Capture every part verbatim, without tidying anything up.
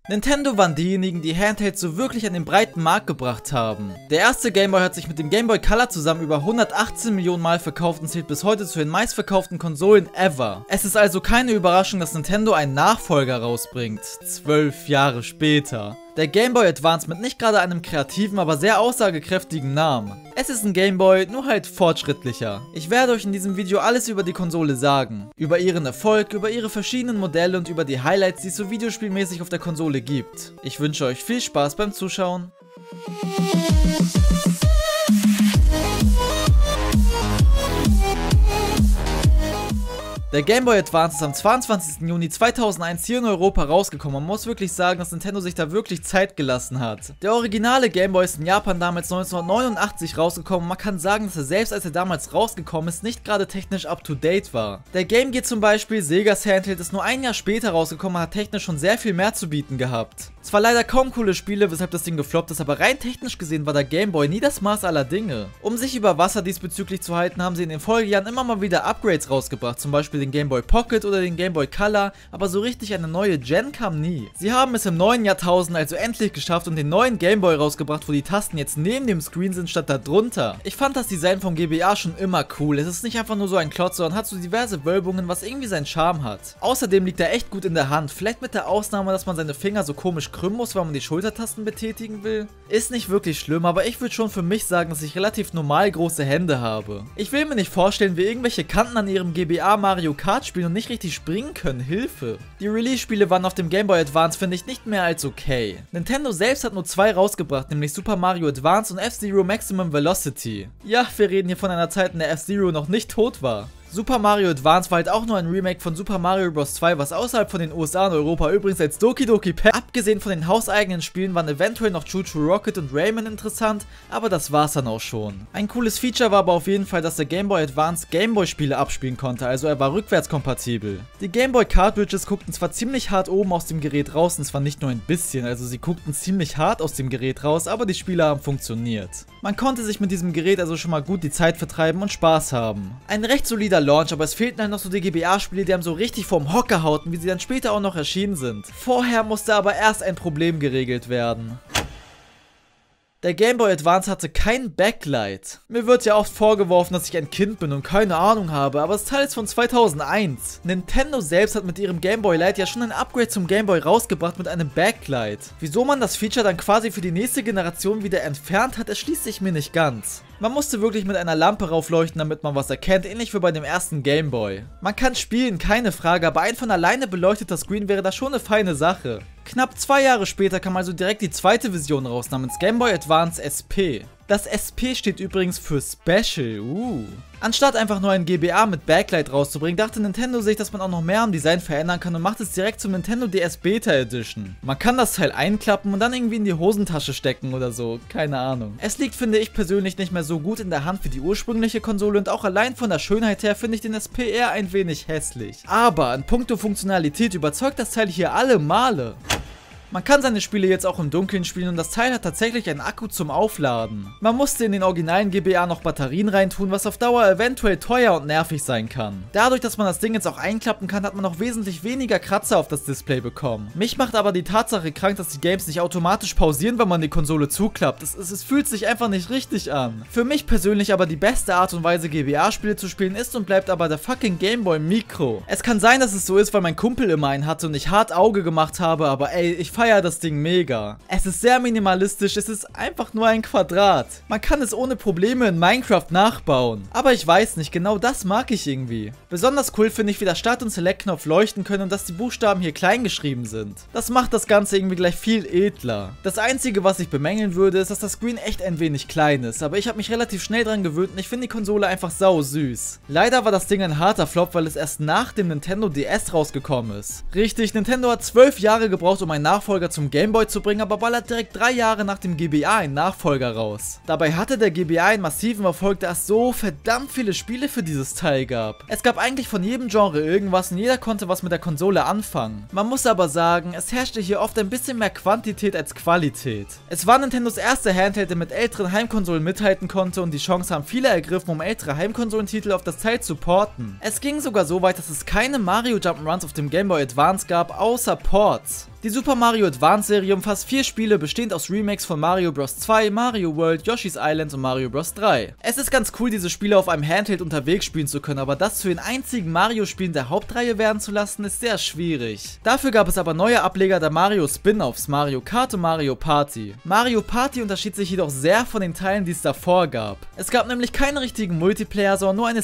Nintendo waren diejenigen, die Handhelds so wirklich an den breiten Markt gebracht haben. Der erste Gameboy hat sich mit dem Game Boy Color zusammen über hundertachtzehn Millionen Mal verkauft und zählt bis heute zu den meistverkauften Konsolen ever. Es ist also keine Überraschung, dass Nintendo einen Nachfolger rausbringt, zwölf Jahre später. Der Game Boy Advance mit nicht gerade einem kreativen, aber sehr aussagekräftigen Namen. Es ist ein Game Boy, nur halt fortschrittlicher. Ich werde euch in diesem Video alles über die Konsole sagen. Über ihren Erfolg, über ihre verschiedenen Modelle und über die Highlights, die es so videospielmäßig auf der Konsole gibt. Ich wünsche euch viel Spaß beim Zuschauen. Der Game Boy Advance ist am zweiundzwanzigsten Juni zweitausendeins hier in Europa rausgekommen. Man muss wirklich sagen, dass Nintendo sich da wirklich Zeit gelassen hat. Der originale Game Boy ist in Japan damals neunzehnhundertneunundachtzig rausgekommen. Man kann sagen, dass er selbst als er damals rausgekommen ist, nicht gerade technisch up to date war. Der Game Gear zum Beispiel, Segas Handheld, ist nur ein Jahr später rausgekommen und hat technisch schon sehr viel mehr zu bieten gehabt. Zwar leider kaum coole Spiele, weshalb das Ding gefloppt ist, aber rein technisch gesehen war der Game Boy nie das Maß aller Dinge. Um sich über Wasser diesbezüglich zu halten, haben sie in den Folgejahren immer mal wieder Upgrades rausgebracht, zum Beispiel den Game Boy Pocket oder den Game Boy Color, aber so richtig eine neue Gen kam nie. Sie haben es im neuen Jahrtausend also endlich geschafft und den neuen Game Boy rausgebracht, wo die Tasten jetzt neben dem Screen sind statt da drunter. Ich fand das Design vom G B A schon immer cool. Es ist nicht einfach nur so ein Klotz, sondern hat so diverse Wölbungen, was irgendwie seinen Charme hat. Außerdem liegt er echt gut in der Hand, vielleicht mit der Ausnahme, dass man seine Finger so komisch krümmen muss, weil man die Schultertasten betätigen will. Ist nicht wirklich schlimm, aber ich würde schon für mich sagen, dass ich relativ normal große Hände habe. Ich will mir nicht vorstellen, wie irgendwelche Kanten an ihrem G B A Mario Kart spielen und nicht richtig springen können. Hilfe. Die Release-Spiele waren auf dem Game Boy Advance, finde ich, nicht mehr als okay. Nintendo selbst hat nur zwei rausgebracht, nämlich Super Mario Advance und F-Zero Maximum Velocity. Ja, wir reden hier von einer Zeit, in der F-Zero noch nicht tot war. Super Mario Advance war halt auch nur ein Remake von Super Mario Bros. zwei, was außerhalb von den U S A und Europa übrigens als Doki Doki Panic. Abgesehen von den hauseigenen Spielen waren eventuell noch Choo Choo Rocket und Rayman interessant, aber das war's dann auch schon. Ein cooles Feature war aber auf jeden Fall, dass der Game Boy Advance Game Boy Spiele abspielen konnte, also er war rückwärtskompatibel. Die Game Boy Cartridges guckten zwar ziemlich hart oben aus dem Gerät raus, und zwar nicht nur ein bisschen, also sie guckten ziemlich hart aus dem Gerät raus, aber die Spiele haben funktioniert. Man konnte sich mit diesem Gerät also schon mal gut die Zeit vertreiben und Spaß haben. Ein recht solider Launch, aber es fehlten halt noch so die G B A-Spiele, die einem so richtig vorm Hocker hauten, wie sie dann später auch noch erschienen sind. Vorher musste aber erst ein Problem geregelt werden. Der Game Boy Advance hatte kein Backlight. Mir wird ja oft vorgeworfen, dass ich ein Kind bin und keine Ahnung habe, aber das Teil ist von zweitausendeins. Nintendo selbst hat mit ihrem Game Boy Lite ja schon ein Upgrade zum Game Boy rausgebracht mit einem Backlight. Wieso man das Feature dann quasi für die nächste Generation wieder entfernt hat, erschließt sich mir nicht ganz. Man musste wirklich mit einer Lampe raufleuchten, damit man was erkennt, ähnlich wie bei dem ersten Game Boy. Man kann spielen, keine Frage, aber ein von alleine beleucteter Screen wäre da schon eine feine Sache. Knapp zwei Jahre später kam also direkt die zweite Version raus, namens Game Boy Advance S P. Das S P steht übrigens für Special, uh. Anstatt einfach nur ein G B A mit Backlight rauszubringen, dachte Nintendo sich, dass man auch noch mehr am Design verändern kann und macht es direkt zum Nintendo D S Beta Edition. Man kann das Teil einklappen und dann irgendwie in die Hosentasche stecken oder so, keine Ahnung. Es liegt, finde ich persönlich, nicht mehr so gut in der Hand wie die ursprüngliche Konsole und auch allein von der Schönheit her finde ich den S P eher ein wenig hässlich. Aber in puncto Funktionalität überzeugt das Teil hier alle Male. Man kann seine Spiele jetzt auch im Dunkeln spielen und das Teil hat tatsächlich einen Akku zum Aufladen. Man musste in den originalen G B A noch Batterien reintun, was auf Dauer eventuell teuer und nervig sein kann. Dadurch, dass man das Ding jetzt auch einklappen kann, hat man auch wesentlich weniger Kratzer auf das Display bekommen. Mich macht aber die Tatsache krank, dass die Games nicht automatisch pausieren, wenn man die Konsole zuklappt. Es, es, es fühlt sich einfach nicht richtig an. Für mich persönlich aber die beste Art und Weise, G B A-Spiele zu spielen, ist und bleibt aber der fucking Game Boy Micro. Es kann sein, dass es so ist, weil mein Kumpel immer einen hatte und ich hart Auge gemacht habe, aber ey, ich feiere das Ding mega. Es ist sehr minimalistisch, es ist einfach nur ein Quadrat. Man kann es ohne Probleme in Minecraft nachbauen. Aber ich weiß nicht, genau das mag ich irgendwie. Besonders cool finde ich, wie der Start- und Select-Knopf leuchten können und dass die Buchstaben hier klein geschrieben sind. Das macht das Ganze irgendwie gleich viel edler. Das Einzige, was ich bemängeln würde, ist, dass das Screen echt ein wenig klein ist. Aber ich habe mich relativ schnell dran gewöhnt und ich finde die Konsole einfach sau süß. Leider war das Ding ein harter Flop, weil es erst nach dem Nintendo D S rausgekommen ist. Richtig, Nintendo hat zwölf Jahre gebraucht, um einen Nachfolger zum Game Boy zu bringen, aber ballert direkt drei Jahre nach dem G B A einen Nachfolger raus. Dabei hatte der G B A einen massiven Erfolg, da es so verdammt viele Spiele für dieses Teil gab. Es gab eigentlich von jedem Genre irgendwas und jeder konnte was mit der Konsole anfangen. Man muss aber sagen, es herrschte hier oft ein bisschen mehr Quantität als Qualität. Es war Nintendos erste Handheld, der mit älteren Heimkonsolen mithalten konnte und die Chance haben viele ergriffen, um ältere Heimkonsolentitel auf das Teil zu porten. Es ging sogar so weit, dass es keine Mario Jump'n'Runs auf dem Game Boy Advance gab, außer Ports. Die Super Mario Advance Serie umfasst vier Spiele, bestehend aus Remakes von Mario Bros. zwei, Mario World, Yoshi's Island und Mario Bros. drei. Es ist ganz cool, diese Spiele auf einem Handheld unterwegs spielen zu können, aber das zu den einzigen Mario-Spielen der Hauptreihe werden zu lassen, ist sehr schwierig. Dafür gab es aber neue Ableger der Mario Spin-Offs, Mario Kart und Mario Party. Mario Party unterschied sich jedoch sehr von den Teilen, die es davor gab. Es gab nämlich keinen richtigen Multiplayer, sondern nur eine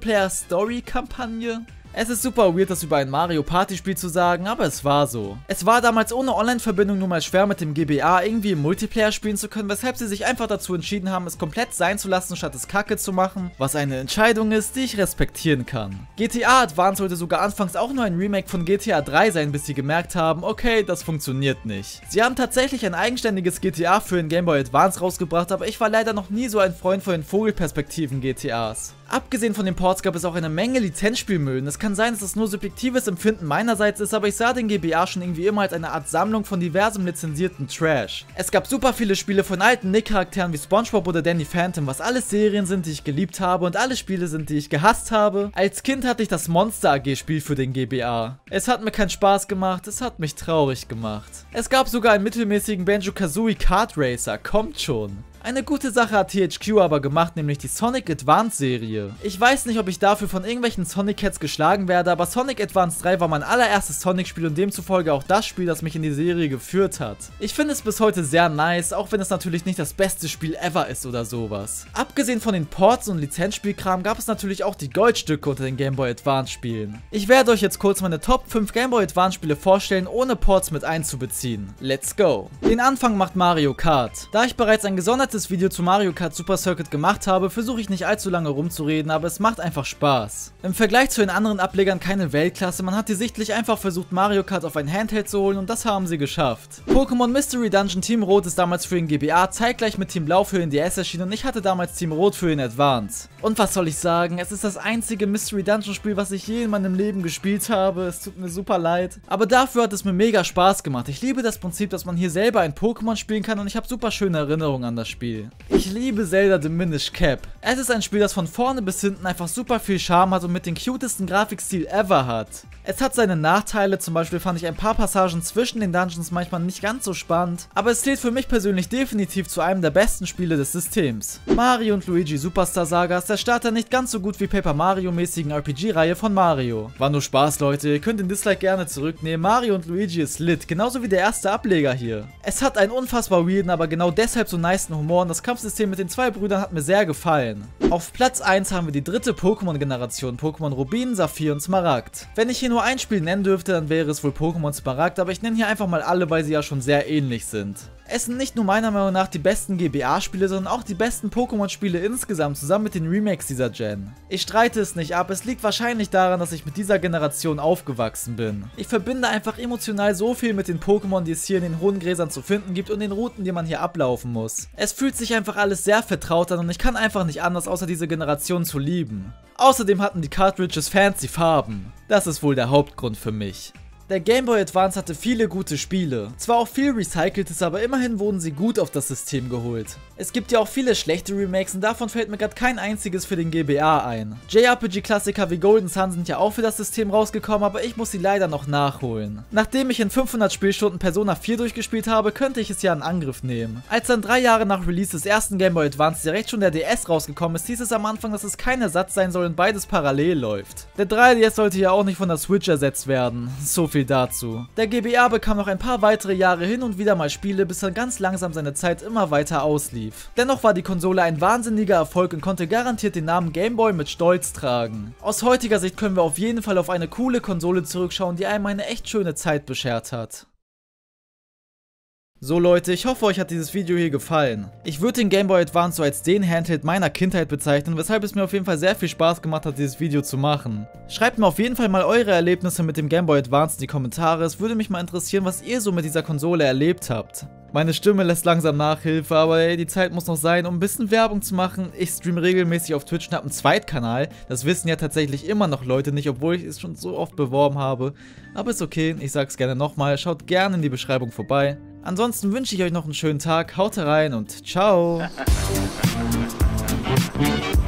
Singleplayer-Story-Kampagne. Es ist super weird, das über ein Mario Party Spiel zu sagen, aber es war so. Es war damals ohne Online-Verbindung nun mal schwer mit dem G B A irgendwie im Multiplayer spielen zu können, weshalb sie sich einfach dazu entschieden haben, es komplett sein zu lassen, statt es kacke zu machen, was eine Entscheidung ist, die ich respektieren kann. G T A Advance sollte sogar anfangs auch nur ein Remake von G T A drei sein, bis sie gemerkt haben, okay, das funktioniert nicht. Sie haben tatsächlich ein eigenständiges G T A für den Game Boy Advance rausgebracht, aber ich war leider noch nie so ein Freund von den Vogelperspektiven G T As. Abgesehen von den Ports gab es auch eine Menge Lizenzspielmüll. Es kann sein, dass das nur subjektives Empfinden meinerseits ist, aber ich sah den G B A schon irgendwie immer als eine Art Sammlung von diversem lizenzierten Trash. Es gab super viele Spiele von alten Nick-Charakteren wie SpongeBob oder Danny Phantom, was alles Serien sind, die ich geliebt habe und alle Spiele sind, die ich gehasst habe. Als Kind hatte ich das Monster A G Spiel für den G B A. Es hat mir keinen Spaß gemacht, es hat mich traurig gemacht. Es gab sogar einen mittelmäßigen Banjo-Kazooie Kart Racer, kommt schon. Eine gute Sache hat T H Q aber gemacht, nämlich die Sonic Advance Serie. Ich weiß nicht, ob ich dafür von irgendwelchen Sonic Cats geschlagen werde, aber Sonic Advance drei war mein allererstes Sonic-Spiel und demzufolge auch das Spiel, das mich in die Serie geführt hat. Ich finde es bis heute sehr nice, auch wenn es natürlich nicht das beste Spiel ever ist oder sowas. Abgesehen von den Ports und Lizenzspielkram gab es natürlich auch die Goldstücke unter den Game Boy Advance Spielen. Ich werde euch jetzt kurz meine Top fünf Game Boy Advance Spiele vorstellen, ohne Ports mit einzubeziehen. Let's go! Den Anfang macht Mario Kart. Da ich bereits ein gesondertes Video zu Mario Kart Super Circuit gemacht habe, versuche ich nicht allzu lange rumzureden, aber es macht einfach Spaß. Im Vergleich zu den anderen Ablegern keine Weltklasse, man hat hier sichtlich einfach versucht Mario Kart auf ein Handheld zu holen und das haben sie geschafft. Pokémon Mystery Dungeon Team Rot ist damals für den G B A zeitgleich mit Team Blau für den D S erschienen und ich hatte damals Team Rot für den Advance. Und was soll ich sagen, es ist das einzige Mystery Dungeon Spiel, was ich je in meinem Leben gespielt habe, es tut mir super leid. Aber dafür hat es mir mega Spaß gemacht. Ich liebe das Prinzip, dass man hier selber ein Pokémon spielen kann und ich habe super schöne Erinnerungen an das Spiel. Ich liebe Zelda The Minish Cap. Es ist ein Spiel, das von vorne bis hinten einfach super viel Charme hat und mit den cutesten Grafikstil ever hat. Es hat seine Nachteile, zum Beispiel fand ich ein paar Passagen zwischen den Dungeons manchmal nicht ganz so spannend, aber es zählt für mich persönlich definitiv zu einem der besten Spiele des Systems. Mario und Luigi Superstar Saga ist der Starter nicht ganz so gut wie Paper Mario mäßigen R P G-Reihe von Mario. War nur Spaß, Leute, ihr könnt den Dislike gerne zurücknehmen, Mario und Luigi ist lit, genauso wie der erste Ableger hier. Es hat einen unfassbar weirden, aber genau deshalb so nicen Humor und das Kampfsystem mit den zwei Brüdern hat mir sehr gefallen. Auf Platz eins haben wir die dritte Pokémon-Generation, Pokémon Rubin, Saphir und Smaragd. Wenn ich hier nur ein Spiel nennen dürfte, dann wäre es wohl Pokémon Smaragd, aber ich nenne hier einfach mal alle, weil sie ja schon sehr ähnlich sind. Es sind nicht nur meiner Meinung nach die besten G B A-Spiele, sondern auch die besten Pokémon-Spiele insgesamt, zusammen mit den Remakes dieser Gen. Ich streite es nicht ab, es liegt wahrscheinlich daran, dass ich mit dieser Generation aufgewachsen bin. Ich verbinde einfach emotional so viel mit den Pokémon, die es hier in den hohen Gräsern zu finden gibt und den Routen, die man hier ablaufen muss. Es fühlt sich einfach alles sehr vertraut an und ich kann einfach nicht anders, außer diese Generation zu lieben. Außerdem hatten die Cartridges fancy Farben. Das ist wohl der Hauptgrund für mich. Der Game Boy Advance hatte viele gute Spiele. Zwar auch viel Recyceltes, aber immerhin wurden sie gut auf das System geholt. Es gibt ja auch viele schlechte Remakes und davon fällt mir gerade kein einziges für den G B A ein. J R P G-Klassiker wie Golden Sun sind ja auch für das System rausgekommen, aber ich muss sie leider noch nachholen. Nachdem ich in fünfhundert Spielstunden Persona vier durchgespielt habe, könnte ich es ja in Angriff nehmen. Als dann drei Jahre nach Release des ersten Game Boy Advance direkt schon der D S rausgekommen ist, hieß es am Anfang, dass es kein Ersatz sein soll und beides parallel läuft. Der drei D S sollte ja auch nicht von der Switch ersetzt werden. So viel dazu. Der G B A bekam noch ein paar weitere Jahre hin und wieder mal Spiele, bis dann ganz langsam seine Zeit immer weiter auslief. Dennoch war die Konsole ein wahnsinniger Erfolg und konnte garantiert den Namen Game Boy mit Stolz tragen. Aus heutiger Sicht können wir auf jeden Fall auf eine coole Konsole zurückschauen, die einem eine echt schöne Zeit beschert hat. So Leute, ich hoffe euch hat dieses Video hier gefallen. Ich würde den Game Boy Advance so als den Handheld meiner Kindheit bezeichnen, weshalb es mir auf jeden Fall sehr viel Spaß gemacht hat, dieses Video zu machen. Schreibt mir auf jeden Fall mal eure Erlebnisse mit dem Game Boy Advance in die Kommentare, es würde mich mal interessieren, was ihr so mit dieser Konsole erlebt habt. Meine Stimme lässt langsam Nachhilfe, aber ey, die Zeit muss noch sein, um ein bisschen Werbung zu machen. Ich streame regelmäßig auf Twitch und habe einen Zweitkanal. Das wissen ja tatsächlich immer noch Leute nicht, obwohl ich es schon so oft beworben habe. Aber ist okay, ich sag's gerne nochmal, schaut gerne in die Beschreibung vorbei. Ansonsten wünsche ich euch noch einen schönen Tag, haut rein und ciao!